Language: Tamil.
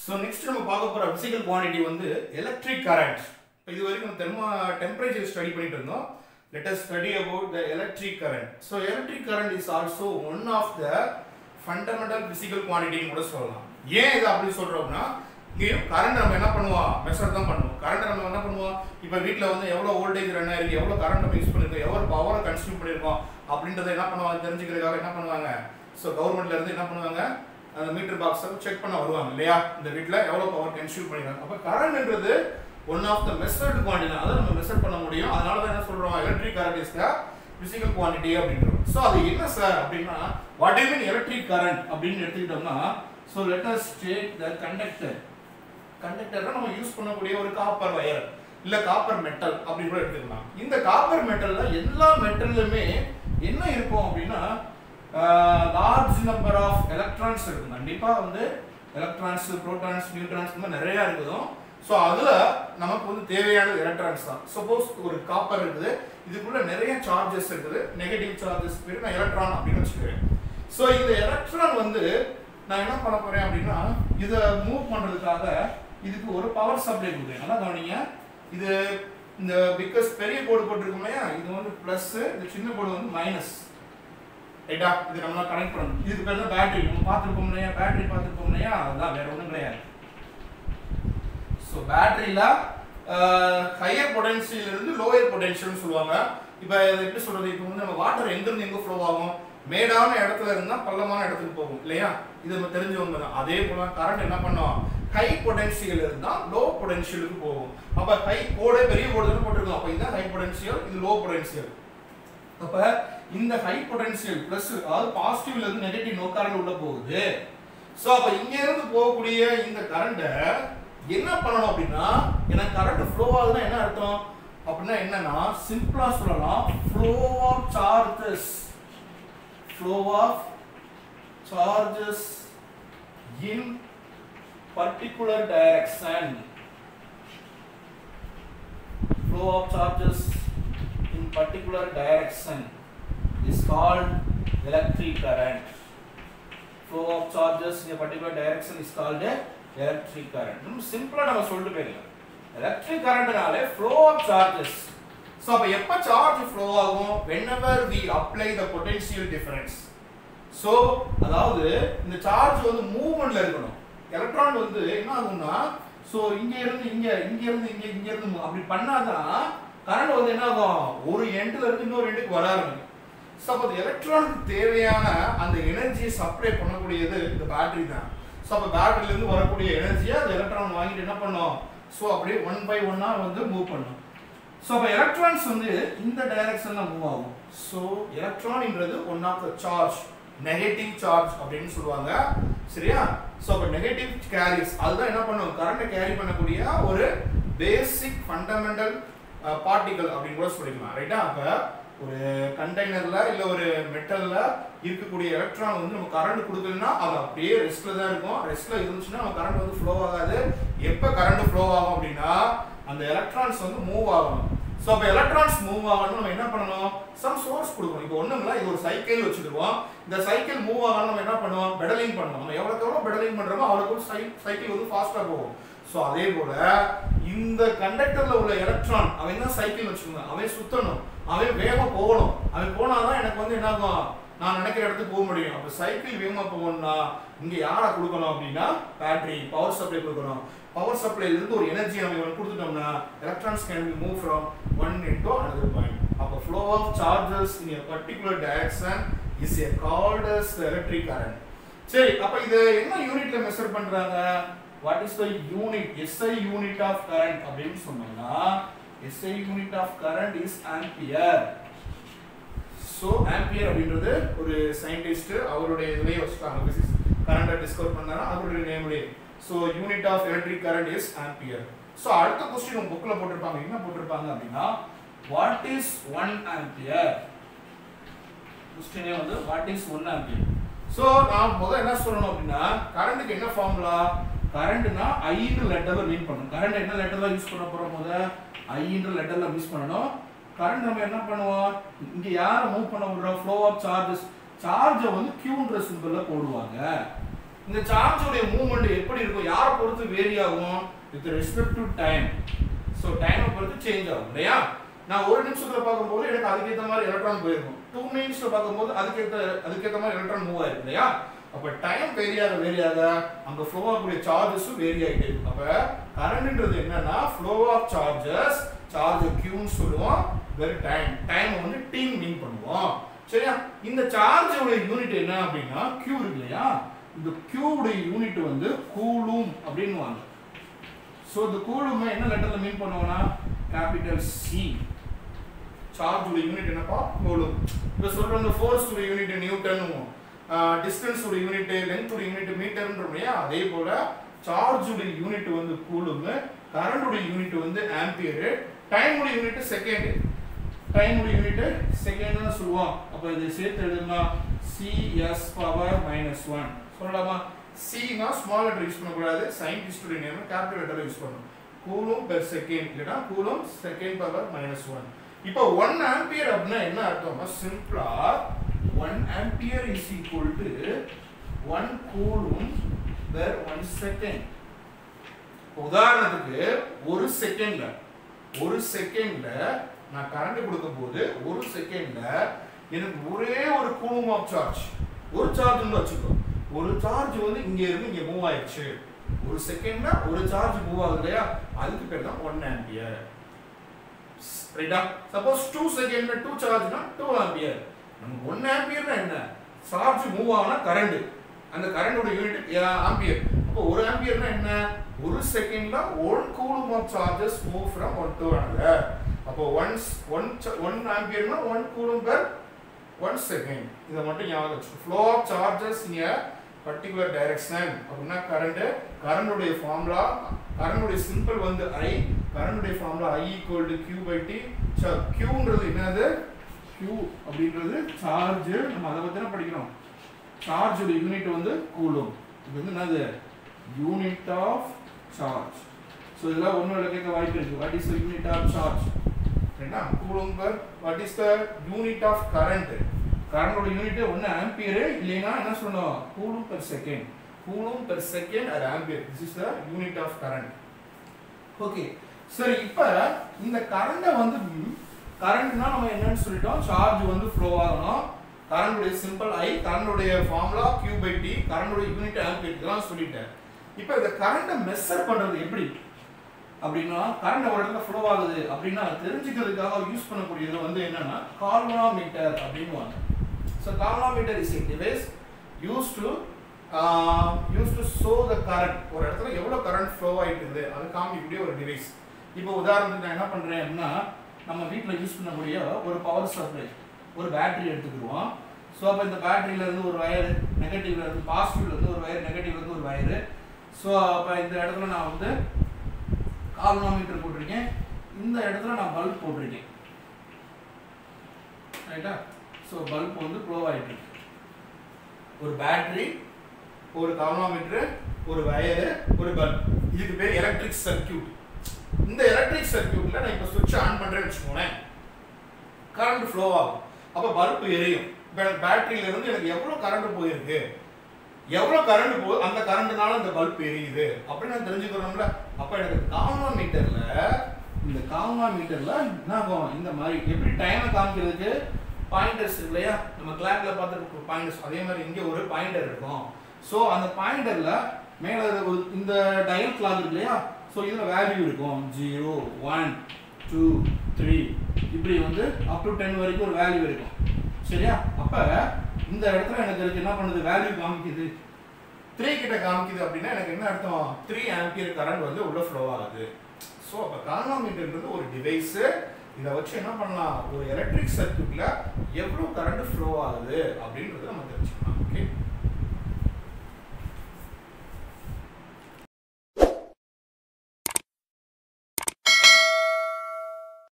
So next நம்ம பார்க்க போற physical quantity வந்து electric current. இது வரைக்கும் temperature study பண்ணிட்டு இருந்தோம். Let us study about the electric current. So electric current is also one of the fundamental physical quantity னு கூட சொல்லலாம். ஏன் இது அப்படி சொல்றோம்னா இங்க கரண்ட் நம்ம என்ன பண்ணுவோம் மெஷர் தான் பண்ணுவோம். கரண்ட் நம்ம என்ன பண்ணுவோம் இப்போ வீட்ல வந்து எவ்வளவு வோல்டேஜ் ரன் ஆயிருக்கு எவ்வளவு கரண்ட் நம்ம யூஸ் பண்ணிருக்கோம் எவ்வளவு பவரை கன்சியூம் பண்ணிருக்கோம் அப்படின்றத என்ன பண்ணுவாங்க தெரிஞ்சுக்கிறதுக்காக என்ன பண்ணுவாங்க சோ கவர்மெண்ட்ல இருந்து என்ன பண்ணுவாங்க அந்த மீட்டர் பாக்ஸை செக் பண்ண வருவாங்க இல்லையா இந்த வீட்ல எவ்வளவு பவர் கன்சியூம் பண்ணிருக்காங்க அப்ப கரண்ட்ன்றது one of the measured quantity அத நம்ம மெஷர் பண்ண முடியும் அதனால தான் என்ன சொல்றோம் electric current is the physical quantity அப்படின்றோம் சோ அது என்ன சார் அப்படினா what do mean electric current அப்படினு எடுத்துக்கிட்டோம்னா so let us take the conductor நம்ம யூஸ் பண்ணக்கூடிய ஒரு காப்பர் வயர் இல்ல காப்பர் மெட்டல் அப்படி கூட எடுத்துக்கலாம் இந்த காப்பர் மெட்டல்ல எல்லா மெட்டல்லுமே என்ன இருக்கும் அப்படினா large number of electrons இருக்கும் கண்டிப்பா வந்து எலக்ட்ரான்ஸ் புரோட்டான்ஸ் நியூட்ரான்ஸ் நிறைய இருக்குது சோ அதுல நமக்கு வந்து தேவையான எலக்ட்ரான்ஸ் தான் சப்போஸ் ஒரு காப்பர் இருக்குது இதுக்குள்ள நிறைய சார்ஜஸ் இருக்குது நெகட்டிவ் சார்ஜஸ் பேரு நான் எலக்ட்ரான் அப்படினு வெச்சுக்கிறேன் சோ இந்த எலக்ட்ரான் வந்து நான் என்ன பண்ண போறேன் அப்படினா இத மூவ் பண்றதுக்காக இதுக்கு ஒரு பவர் சப்ளை கொடுக்கிறேன் நல்லா கவனிங்க இது இந்த பிகாஸ் பெரிய கோடு போட்டுருக்கோம்லையா இது வந்து பிளஸ் இந்த சின்ன கோடு வந்து மைனஸ் ரைட்டா இது நம்ம கனெக்ட் பண்ணணும் இதுக்கு பேர் தான் பேட்டரி நம்ம பார்த்திருக்கோம் இல்லையா பேட்டரி பார்த்திருக்கோம் இல்லையா அதான் வேற ஒண்ணும் கிடையாது சோ பேட்டரியில ஹையர் பொட்டன்ஷியல் இருந்து லோயர் பொட்டன்ஷியல்னு சொல்லுவாங்க இப்போ இது எப்படி சொல்றது இப்போ வந்து நம்ம வாட்டர் எங்க இருந்து எங்க ஃப்ளோ ஆகும் மேடான இடத்துல இருந்தா பள்ளமான இடத்துக்கு போகும் இல்லையா இது நம்ம தெரிஞ்சவங்க தான் அதே போல கரண்ட் என்ன பண்ணும் ஹை பொட்டன்ஷியல் இருந்தா லோ பொட்டன்ஷியலுக்கு போகும் அப்ப ஹை கோடு பெரிய கோடு தான் போட்டுருக்கோம் அப்ப இது ஹை பொட்டன்ஷியல் இது லோ பொட்டன்ஷியல் அப்ப இந்த ஹை பொட்டன்ஷியல் பிளஸ் அதாவது பாசிட்டிவ்ல இருந்து நெகட்டிவ் நோ கரண்ட் உள்ள போகுது சோ அப்ப இங்க இருந்து போகக்கூடிய இந்த கரண்ட என்ன பண்ணணும் அப்படினா எனக்கு கரண்ட் ஃப்ளோ ஆகுதுன்னா என்ன அர்த்தம் அப்படினா என்னன்னா சிம்பிளா சொல்லலாம் flow of charges in particular direction flow of charges in particular direction is called electric current flow of charges in a particular direction is called electric current simple நம்ம சொல்லிட்டு போயிடலாம் electric currentனாலே flow of charges so அப்ப எப்ப charge flow ஆகும் whenever we apply the potential difference so அதாவது இந்த சார்ஜ் வந்து மூவ்மென்ட்ல இருக்கணும் எலக்ட்ரான் வந்து என்ன ஆகும்னா சோ இங்க இருந்து இங்க அப்படி பண்ணாதான் கரண்ட் வந்து என்ன ஆகும் ஒரு எண்ட்ல இருந்து இன்னொரு எண்டுக்கு வர ஆரம்பிக்கும் சோ அப்ப எலக்ட்ரானுக்கு தேவையான அந்த எனர்ஜியை சப்ளை பண்ணக்கூடியது இந்த பேட்டரி தான் சோ அப்ப பேட்டரியில இருந்து வரக்கூடிய எனர்ஜியை அந்த எலக்ட்ரான் வாங்கிட்டு என்ன பண்ணும் சோ அப்படியே ஒன் பை ஒன்னா வந்து மூவ் பண்ணும் சோ அப்ப எலக்ட்ரான்ஸ் வந்து இந்த டைரக்ஷன்ல மூவ் ஆகும் சோ எலக்ட்ரான்ன்றது one of the charge negative charge அப்படினு சொல்வாங்க சரியா சோ அப்ப நெகட்டிவ் கேரிஸ் அதுதான் என்ன பண்ணும் கரண்ட் கேரி பண்ணக்கூடிய ஒரு பேசிக் ஃபண்டமெண்டல் பார்ட்டிகிள் அப்படினு கூட சொல்லிக்கலாம் ரைட்டா அப்ப ஒரு கண்டெய்னர்ல இல்ல ஒரு மெட்டல்ல இருக்கக்கூடிய எலக்ட்ரான் வந்து நம்ம கரண்ட் கொடுக்கலனா அது அப்படியே ரெஸ்ட்ல தான் இருக்கும் ரெஸ்ட்ல இருந்துச்சுனா நம்ம கரண்ட் வந்து ஃப்ளோ ஆகாது எப்ப கரண்ட் ஃப்ளோ ஆகும் அப்படினா அந்த எலக்ட்ரான்ஸ் வந்து மூவ் ஆகணும் சோ அப்ப எலக்ட்ரான்ஸ் மூவ் ஆகணும் நம்ம என்ன பண்ணனும் சம் சோர்ஸ் கொடுக்கணும் இப்போ ஒண்ணுங்களா இது ஒரு சைக்கிள் வச்சிருக்கோம் இந்த சைக்கிள் மூவ் ஆகணும் நம்ம என்ன பண்ணுவோம் பெடலிங் பண்ணுவோம் நம்ம எவ்வளவு பெடலிங் பண்றோமோ அவ்வளவு சைக்கிள் வந்து ஃபாஸ்டா போகும் சோ அதே போல இந்த கண்டக்டர்ல உள்ள எலக்ட்ரான் அவன் தான் சைக்கிள் வச்சிருக்கான் அவன் சுத்தணும் அவன் வேகமா போகணும் அவன் போனாதான் எனக்கு வந்து என்ன ஆகும் நான் நினைக்கிற இடத்துக்கு போக முடியும் அப்ப சைக்கிள் வேகமா போகணும்னா இங்க யாரை கொடுக்கணும் அப்படின்னா பேட்டரி பவர் சப்ளை கொடுக்கணும் பவர் சப்ளைல இருந்து ஒரு எனர்ஜி நம்ம கொடுத்துட்டோம்னா electrons can be moved from one into another point அப்ப flow of charges in a particular direction is called as the electric current சரி அப்ப இது என்ன யூனிட்ல மெஷர் பண்றாங்க what is the unit SI unit of current அப்படினு சொன்னோம்னா SI unit of current is ampere so ampere அப்படின்றது ஒரு சயின்டிஸ்ட் அவருடைய இதுலயே வச்சிட்டாங்க பிசிக்ஸ் கரண்ட டிஸ்கவர் பண்ணாரா அவருடைய நேம்லயே so unit of electric current is ampere so அடுத்த क्वेश्चन உங்க புக்ல போட்டுருப்பாங்க என்ன போட்டுருப்பாங்க அப்படினா what is 1 ampere क्वेश्चनே வந்து what is 1 ampere so நான் முதல்ல என்ன சொல்லணும் அப்படினா கரண்ட்க்கு என்ன ஃபார்முலா கரண்ட்னா I ன்ற லெட்டர்ல மீன் பண்ணனும் கரண்ட் என்ன லெட்டர்ல யூஸ் பண்ண போறோம் முதல்ல I ன்ற லெட்டர்ல யூஸ் பண்ணனும் கரண்ட் நம்ம என்ன பண்ணுவோம் இங்க யாரை மூவ் பண்ண விடுறோம் flow of charges சார்ஜை வந்து Q ன்ற சிம்பல்ல போடுவாங்க இந்த சார்ஜ் உடைய மூவ்மெண்ட் எப்படி இருக்கும், யாரை பொறுத்து வேரி ஆகும், with respect to time. So டைமை பொறுத்து சேஞ்ச் ஆகும் இல்லையா. நான் ஒரு நிமிஷத்துல பார்க்கும்போது எனக்கு அதுக்கேற்ற மாதிரி எலக்ட்ரான் போயிருக்கும், 2 மினிட்ஸ்ல பார்க்கும்போது அதுக்கேற்ற மாதிரி எலக்ட்ரான் மூவ் ஆயிருக்கு இல்லையா. அப்ப டைம் வேரி ஆக அங்க ஃப்ளோ ஆகக்கூடிய சார்ஜஸும் வேரி ஆகிட்டே இருக்கும். அப்ப கரண்ட்ன்றது என்னன்னா ஃப்ளோ ஆஃப் சார்ஜஸ், சார்ஜ் Qன்னு சொல்லுவோம், வேற டைம் வந்து T மீன் பண்ணுவோம் சரியா. இந்த சார்ஜ் உடைய யூனிட் என்ன அப்படின்னா Q இருக்கு இல்லையா, இந்த Q உடைய யூனிட் வந்து கூலும் அப்படின்னுவாங்க. சோ இந்த கூலும் என்ன லெட்டர்ல மீன் பண்ணுவோம்னா கேபிட்டல் C. சார்ஜ் உடைய யூனிட் என்னப்பா கூலும். இப்ப சொல்றோம் இந்த ஃபோர்ஸ் உடைய யூனிட் நியூட்டன்னுவோம், டிஸ்டன்ஸ் உடைய யூனிட், லென்த் உடைய யூனிட் மீட்டர்ன்றோம் இல்லையா. அதே போல சார்ஜ் உடைய யூனிட் வந்து கூலும், கரண்ட் உடைய யூனிட் வந்து ஆம்பியர், டைம் உடைய யூனிட் செகண்ட். டைம் உடைய யூனிட் செகண்ட்னு சொல்லுவோம். அப்ப இதை சேர்த்து எழுதுனா CS பவர் -1 சொல்லலாமா. C னா ஸ்மால் லெட்டர் யூஸ் பண்ண கூடாது, சயின்டிஸ்ட் உடைய நேம் கேபிட்டல் லெட்டர் யூஸ் பண்ணனும். கூலும் பெர் செகண்ட் இல்லனா கூலும் செகண்ட் பவர் -1. இப்போ 1 ஆம்பியர் அப்படினா என்ன அர்த்தம்னா சிம்பிளா 1 ampere is equal to 1 coulomb per 1 second. உதாரணத்துக்கு ஒரு செகண்ட்ல நான் கரண்ட் கொடுக்கும்போது ஒரு செகண்ட்ல எனக்கு ஒரே ஒரு கூலும் ஆஃப் சார்ஜ், ஒரு சார்ஜ்னு வச்சுக்கோ, ஒரு சார்ஜ் வந்து இங்க இருந்து இங்க மூவ் ஆயிடுச்சு, ஒரு செகண்ட்ல ஒரு சார்ஜ் மூவ் ஆகுது இல்லையா, அதுக்கு பேர் தான் 1 ஆம்பியர் ரைட்டா. சப்போஸ் 2 செகண்ட்ல 2 சார்ஜ்னா 2 ஆம்பியர். நமக்கு 1 ஆம்பியர்னா என்ன, சார்ஜ் மூவ் ஆகுனா கரண்ட், அந்த கரண்டோட யூனிட் ஆம்பியர். அப்போ 1 ஆம்பியர்னா என்ன, ஒரு செகண்ட்ல 1 coulomb of charges move from one to another. அப்போ 1 ஆம்பியர்னா 1 கூலும் per 1 செகண்ட். இத மட்டும் ஞாபகம் வச்சுக்கோ. flow of charges in a particular direction அப்படினா கரண்டோட ஃபார்முலா, கரண்டோட சிம்பிள் வந்து I, கரண்டோட ஃபார்முலா I = Q/T. Qன்றது என்னது, Q அப்படின்றது சார்ஜ், நம்ம அத பத்தி தான் படிக்கிறோம். சார்ஜ் உடைய யூனிட் வந்து கூலும், இது வந்து என்னது யூனிட் ஆஃப் சார்ஜ். சோ இதெல்லாம் ஒண்ணோட கேட்க வாய்ப்பு இருக்கு. What is the unit of charge என்ன, coulomb per what is the unit of current, கரண்டோட யூனிட் 1 ஆம்பியர் இல்லைனா என்ன சொல்லணும் coulomb per second, coulomb per second or ampere. This is the unit of current. Okay சரி, இப்போ இந்த கரண்ட வந்து கரண்ட்னா நம்ம என்னன்னு சொல்லிட்டோம், சார்ஜ் வந்து ஃப்ளோ ஆகணும், கரண்டோட சிம்பிள் I, கரண்டோட ஃபார்முலா Q/T, கரண்டோட யூனிட் ஆம்பியர் இதெல்லாம் சொல்லிட்டேன். இப்போ இந்த கரண்ட மெஷர் பண்றது எப்படி அப்படினா, கரண்ட் ஒரு இடத்துல ஃப்ளோ ஆகுது அப்படினா தெரிஞ்சிக்கிறதுக்காக யூஸ் பண்ணக்கூடியது வந்து என்னன்னா கால்வனோமீட்டர் அப்படினுவாங்க. So calorimeter is a device used to show the current. ஒரு இடத்துல எவ்வளவு current flow ஆயிட்டு இருக்கு அது காமிக்கக்கூடிய ஒரு டிவைஸ். இப்போ உதாரணத்துக்கு நான் என்ன பண்றேன் அப்படினா, நம்ம வீட்ல யூஸ் பண்ணக்கூடிய ஒரு பவர் சப்ளை, ஒரு பேட்டரி எடுத்துக்குறோம். சோ அப்ப இந்த பேட்டரியில இருந்து ஒரு வயர் நெகட்டிவ்ல இருந்து பாசிட்டிவ்ல இருந்து ஒரு வயர், நெகட்டிவ்ல இருந்து ஒரு வயர். சோ அப்ப இந்த இடத்துல நான் வந்து கால்வனோமீட்டர் போட்டுருக்கேன், இந்த இடத்துல நான் பல்ப் போட்டுருக்கேன் ரைட்டா. சோ பல்ப் வந்து ப்ளோ ஆயிட்டு இருக்கு. ஒரு பேட்டரி, ஒரு கால்வனோமீட்டர், ஒரு வயர், ஒரு பல்ப், இதுக்கு பேர் எலக்ட்ரிக் சர்க்யூட். இந்த எலக்ட்ரிக் சர்க்யூட்ல நான் இப்ப சுவிட்ச் ஆன் பண்றேன்னு வெச்சுக்கோங்க, கரண்ட் ஃப்ளோ ஆகும், அப்ப பல்ப் எரியும். பேட்டரியில இருந்து எனக்கு எவ்வளவு கரண்ட் போயிருக்கு, எவ்வளவு கரண்ட் போகுது, அந்த கரண்ட்னால இந்த பல்ப் எரியுது அப்படி நான் தெரிஞ்சுக்கணும்ல. அப்ப எனக்கு கால்வனோமீட்டர்ல, இந்த கால்வனோமீட்டர்ல என்ன ஆகும், இந்த மாதிரி எப்படி டைமை காமிக்கிறதுக்கு பாயிண்டர்ஸ் இல்லையா, நம்ம கிளாக்ல பார்த்துட்டு பாயிண்டர்ஸ், அதே மாதிரி இங்க ஒரு பாயிண்டர் இருக்கும். சோ அந்த பாயிண்டர்ல மேல ஒரு இந்த டயல் கிளாக் இருக்கு இல்லையா, சோ இதுல வேல்யூ இருக்கும் 0 1 2 3 இப்படி வந்து அப் டு 10 வரைக்கும் ஒரு வேல்யூ இருக்கும் சரியா. அப்ப இந்த இடத்துல எனக்கு என்ன பண்ணுது, வேல்யூ காமிக்குது 3 கிட்ட காமிக்குது அப்படின்னா எனக்கு என்ன அர்த்தம், 3 ஆம்பியர் கரண்ட் வந்து உள்ள ஃப்ளோ ஆகுது. சோ அப்ப கால்வனோமீட்டர்ன்றது ஒரு டிவைஸ், இத வச்சு என்ன பண்ணலாம், ஒரு எலக்ட்ரிக் சர்க்யூட்ல எவ்வளவு கரண்ட் ஃப்ளோ ஆகுது அப்படின்றத